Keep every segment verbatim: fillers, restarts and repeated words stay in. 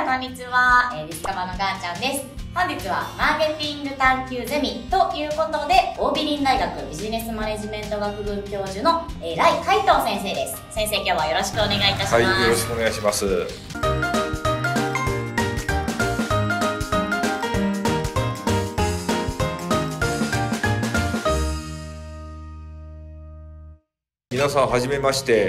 さんこんにちは、えー、ディスカバのガーちゃんです。本日はマーケティング探究ゼミということで、桜美林大学ビジネスマネジメント学部教授の、えー、来海藤先生です。先生、今日はよろしくお願いいたします。 はい、よろしくお願いします。皆さんはじめまして、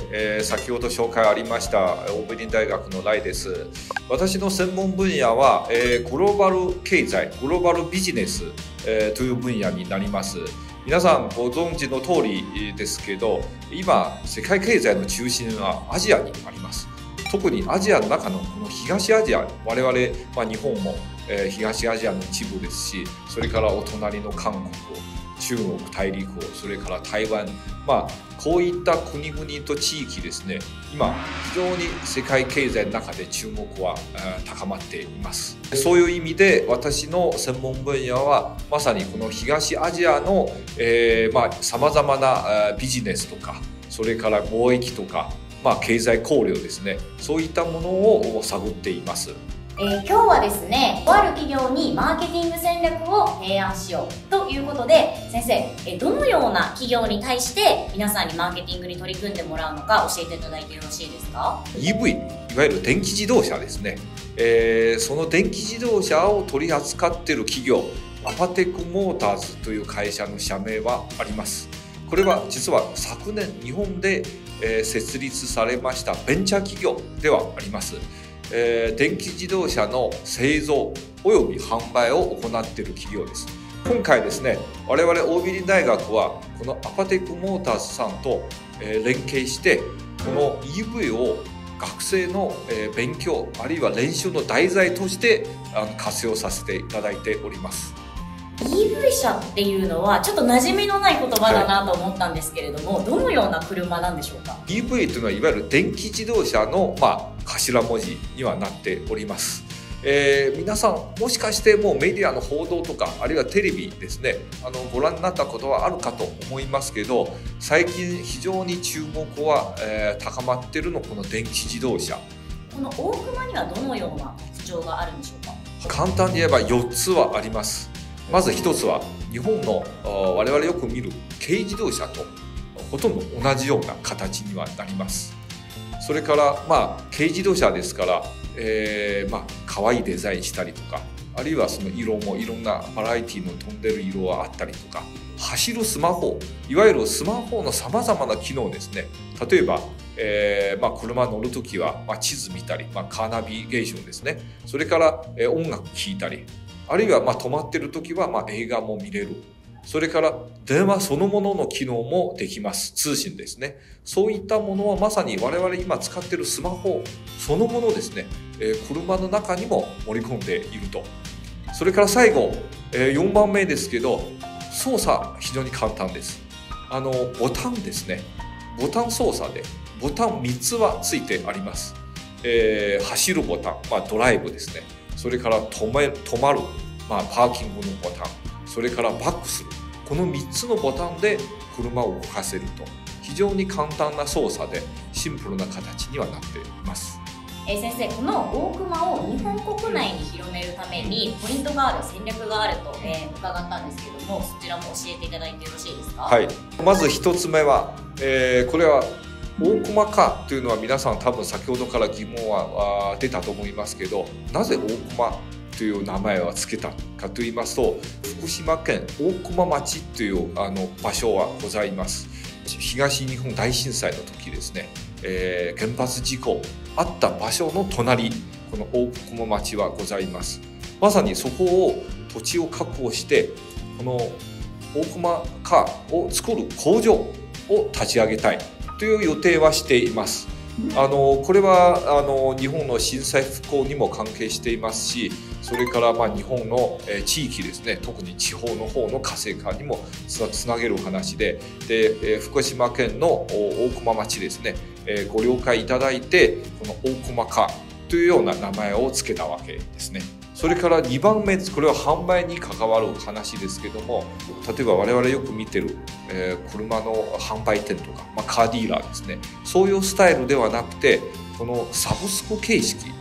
えー、先ほど紹介ありました桜美林大学の来です。私の専門分野は、えー、グローバル経済、グローバルビジネス、えー、という分野になります。皆さんご存知の通りですけど、今世界経済の中心はアジアにあります。特にアジアの中のこの東アジア、我々、まあ、日本も、えー、東アジアの一部ですし、それからお隣の韓国、中国大陸、それから台湾、まあ、こういった国々と地域ですね、今非常に世界経済の中で注目は高まっています。そういう意味で私の専門分野はまさにこの東アジアのさまざまなビジネスとか、それから貿易とか、まあ、経済考慮ですね、そういったものを探っています。 えー、今日はですね、とある企業にマーケティング戦略を提案しようということで、先生、えー、どのような企業に対して皆さんにマーケティングに取り組んでもらうのか教えていただいてよろしいですか？ イーブイ、いわゆる電気自動車ですね、えー、その電気自動車を取り扱っている企業、アパテックモーターズという会社の社名はあります。これは実は昨年日本で、えー、設立されましたベンチャー企業ではあります。えー、電気自動車の製造および販売を行っている企業です。今回ですね、我々桜美林大学はこのアパテックモーターズさんと、えー、連携して、この イーブイ を学生の、えー、勉強あるいは練習の題材としてあの活用させていただいております。 イーブイ 車っていうのはちょっと馴染みのない言葉だなと思ったんですけれども、はい、どのような車なんでしょうか？ イーブイ というのは、いわゆる電気自動車の、まあ、頭文字にはなっております。えー、皆さんもしかしてもうメディアの報道とか、あるいはテレビですね、あのご覧になったことはあるかと思いますけど、最近非常に注目は、えー、高まっているのこの電気自動車。 この大熊にはどのような特徴があるんでしょうか？ 簡単に言えばよっつはあります。まずひとつは日本の我々よく見る軽自動車とほとんど同じような形にはなります。それからまあ軽自動車ですから、えー、まあ可愛いデザインしたりとか、あるいはその色もいろんなバラエティの飛んでる色はあったりとか、走るスマホ、いわゆるスマホのさまざまな機能ですね。例えば、えーまあ、車乗るときは、まあ、地図見たり、まあ、カーナビゲーションですね。それから、えー、音楽聴いたり、あるいはまあ止まってるときはまあ映画も見れる。それから電話そのものの機能もできます。通信ですね。そういったものはまさに我々今使っているスマホそのものですね、えー、車の中にも盛り込んでいると。それから最後、えー、よんばんめですけど、操作非常に簡単です。あのボタンですね。ボタン操作でボタンみっつはついてあります。えー、走るボタン、まあ、ドライブですね。それから止め、止まる、まあ、パーキングのボタン、それからバックする、このみっつのボタンで車を動かせると、非常に簡単な操作でシンプルな形にはなっています。 えー、先生、この大熊を日本国内に広めるためにポイントがある、戦略があると、えー、伺ったんですけども、そちらも教えていただいてよろしいですか？ はい、まずひとつめは、えー、これは大熊かというのは皆さん多分先ほどから疑問は出たと思いますけど、なぜ大熊という名前を付けたかと言いますと、福島県大熊町というあの場所はございます。東日本大震災の時ですね、えー、原発事故あった場所の隣、この大熊町はございます。まさにそこを土地を確保して、この大熊カーを作る工場を立ち上げたいという予定はしています。あのこれはあの日本の震災復興にも関係していますし、それからまあ日本の地域ですね、特に地方の方の活性化にもつなげる話で、で福島県の大熊町ですね、ご了解いただいて、この大熊カーというような名前を付けたわけですね。それからにばんめ、これは販売に関わる話ですけども、例えば我々よく見てる、えー、車の販売店とか、まあ、カーディーラーですね、そういうスタイルではなくて、このサブスク形式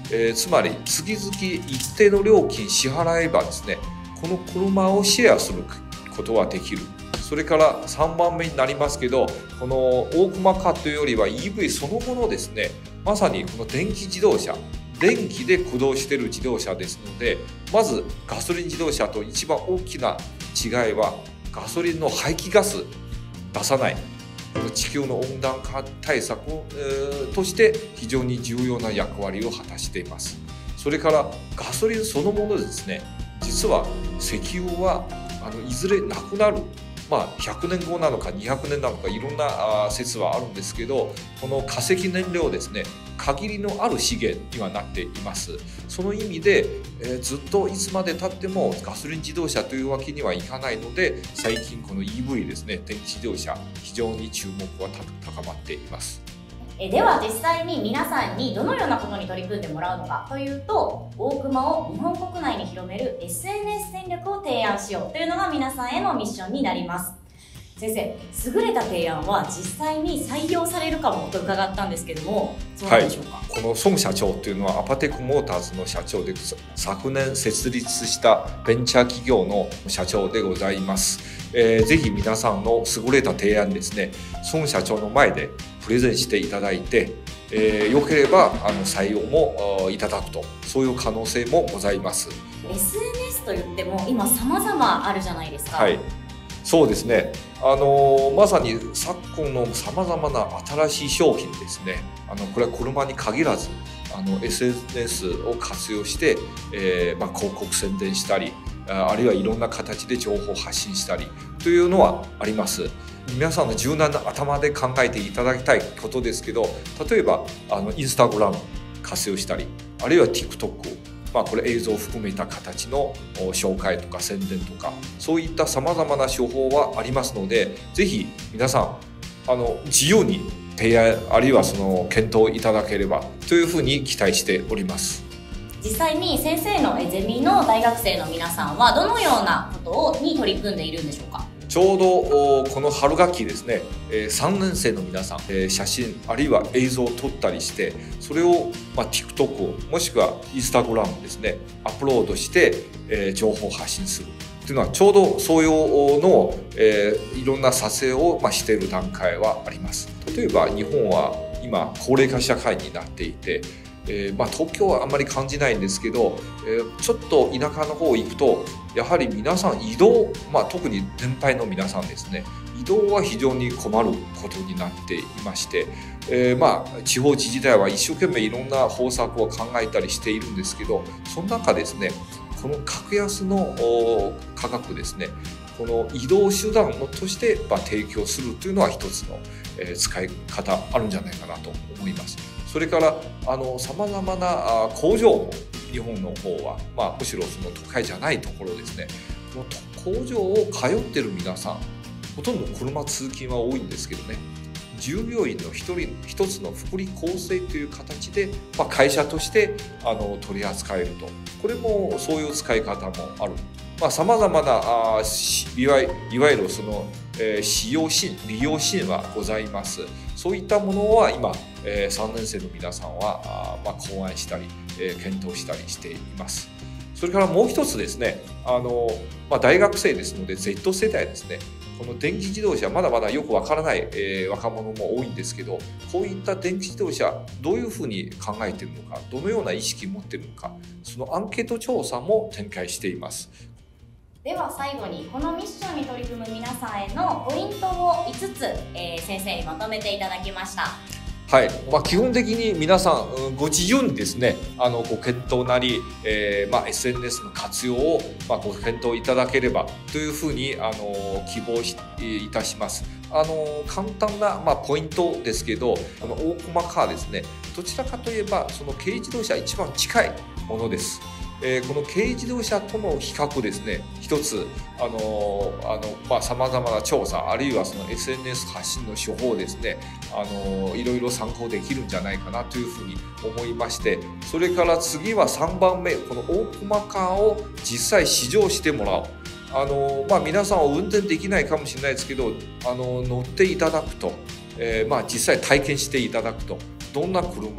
えー、つまり月々一定の料金支払えばですね、この車をシェアすることはできる。それからさんばんめになりますけど、この大熊カーというよりは イーブイ そのものですね、まさにこの電気自動車、電気で駆動している自動車ですので、まずガソリン自動車と一番大きな違いは、ガソリンの排気ガス出さない、この地球の温暖化対策、えー、として非常に重要な役割を果たしています。それからガソリンそのものですね、実は石油はあのいずれなくなる、まあ、ひゃくねんごなのかにひゃくねんなのかいろんな説はあるんですけど、この化石燃料ですね、限りのある資源にはなっています。その意味で、えー、ずっといつまでたってもガソリン自動車というわけにはいかないので、最近この イーブイ ですね、電気自動車非常に注目は高まっています。 えでは実際に皆さんにどのようなことに取り組んでもらうのかというと、大熊を日本国内に広める エスエヌエス 戦略を提案しようというのが皆さんへのミッションになります。先生、優れた提案は実際に採用されるかもと伺ったんですけども、そうなんでしょうか。はい、 この孫社長というのはアパテクモーターズの社長で、昨年設立したベンチャー企業の社長でございます。えー、ぜひ皆さんの優れた提案ですね、孫社長の前でプレゼンしていただいて、えー、よければあの採用もいただくと、そういう可能性もございます。 エスエヌエス といっても今様々あるじゃないですか。 はい、そうですね。あのまさに昨今のさまざまな新しい商品ですね。あのこれは車に限らず、あの エスエヌエス を活用して、えーまあ、広告宣伝したり、あるいはいろんな形で情報発信したりというのはあります。皆さんの柔軟な頭で考えていただきたいことですけど、例えばあのインスタグラム活用したり、あるいは TikTok、まあ、これ映像を含めた形の紹介とか宣伝とか、そういったさまざまな手法はありますので、ぜひ皆さんあの自由に提案、あるいはその検討いただければというふうに期待しております。 実際に先生のゼミの大学生の皆さんはどのようなことに取り組んでいるんでしょうか。 ちょうどこの春学期ですね、さんねん生の皆さん、写真あるいは映像を撮ったりして、それを、まあ、TikTok もしくは Instagram ですね、アップロードして、えー、情報を発信するというのは、ちょうど創用の、えー、いろんな撮影を、まあ、している段階はあります。例えば日本は今高齢化社会になっていて、えーまあ、東京はあんまり感じないんですけど、えー、ちょっと田舎の方行くとやはり皆さん移動、まあ、特に年配の皆さんですね、移動は非常に困ることになっていまして、えー、まあ地方自治体は一生懸命いろんな方策を考えたりしているんですけど、その中ですね、この格安の価格ですね、この移動手段として提供するというのは一つの使い方あるんじゃないかなと思います。それからさまざまな工場も日本の方は、まあ、むしろその都会じゃないところですね、この工場を通っている皆さん、ほとんど車通勤は多いんですけどね、従業員の一人一つの福利厚生という形で、まあ、会社としてあの取り扱えると、これもそういう使い方もある。さまざ、まなあいわいわゆるその、えー、使用シーン、利用シーンはございます。そういったものは今、えー、さんねん生の皆さんはあ、まあ、考案したり、えー、検討したりしています。それからもう一つですね、あの、まあ、大学生ですので Z 世代ですね、この電気自動車まだまだよくわからない、えー、若者も多いんですけど、こういった電気自動車どういうふうに考えているのか、どのような意識を持っているのか、そのアンケート調査も展開しています。 では最後にこのミッションに取り組む皆さんへのポイントをいつつ、えー、先生にまとめていただきました。 はい、まあ、基本的に皆さんご自由にですね、あのご検討なり、えーまあ、エスエヌエス の活用を、まあ、ご検討いただければというふうにあの希望しいたします。あの簡単な、まあ、ポイントですけど、この大熊カーですね、どちらかといえばその軽自動車一番近いものです。えー、この軽自動車との比較ですね、一つあのあの、まあ、様々な調査、あるいはその エスエヌエス 発信の手法ですね、あのいろいろ参考できるんじゃないかなというふうに思いまして、それから次はさんばんめ、この大熊カーを実際試乗してもらう。あのまあ、皆さんは運転できないかもしれないですけど、あの乗っていただくと、えーまあ、実際体験していただくと、どんな車、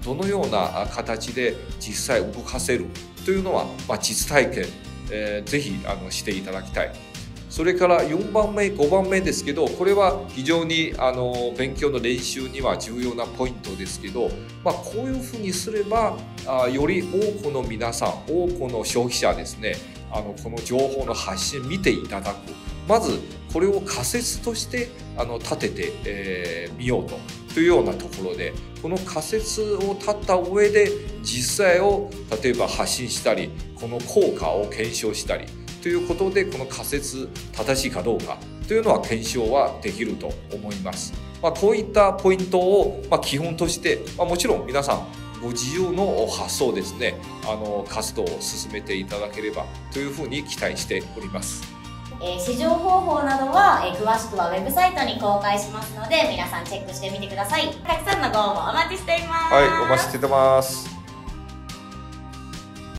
どのような形で実際動かせるというのは、まあ、実体験、えー、ぜひあのしていただきたい。それからよんばんめ、ごばんめですけど、これは非常にあの勉強の練習には重要なポイントですけど、まあ、こういうふうにすればあより多くの皆さん、多くの消費者ですね、あのこの情報の発信見ていただく。まずこれを仮説としてあの立ててみ、えー、ようとというようなところで、この仮説を立った上で実際を例えば発信したり、この効果を検証したりということで、この仮説正しいかどうかというのは検証はできると思います。まあ、こういったポイントを、まあ、基本として、まあ、もちろん皆さんご自由の発想ですね、あの活動を進めていただければというふうに期待しております。 えー、試乗方法などは、えー、詳しくはウェブサイトに公開しますので、皆さんチェックしてみてください。たくさんのご応募お待ちしています。 はい、お待ちしてます。